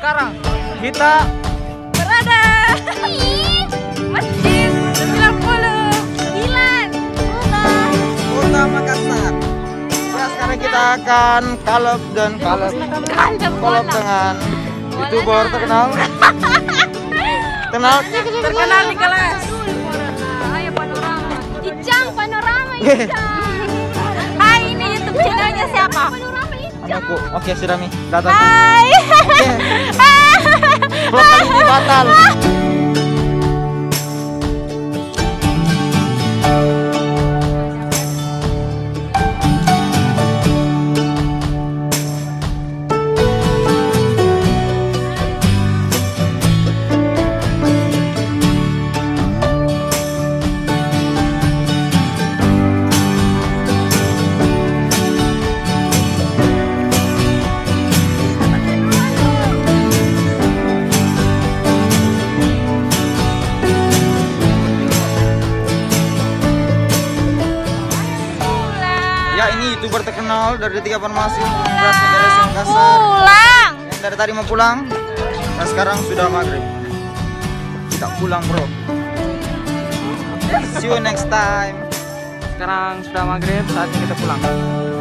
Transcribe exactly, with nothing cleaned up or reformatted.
sekarang kita berada di Masjid sembilan puluh sembilan Kota Makassar. Ya, sekarang kita akan collab dan collab collab dengan YouTuber terkenal. Kenal terkenal di kelas. Ayo panorama. Ijang panorama Ijang. Hai, ini YouTube channelnya siapa? Panorama Ijang. aku. Oke, sudah Mi. Datang. Hai. Oke. Vlog kali ini batal. Ya, ini YouTuber terkenal dari Tiga Farmasi, Beras Negara Makassar. Pulang. Yang dari tadi mau pulang, dan sekarang sudah maghrib. Kita pulang, bro. See you next time. Sekarang sudah maghrib, saatnya kita pulang.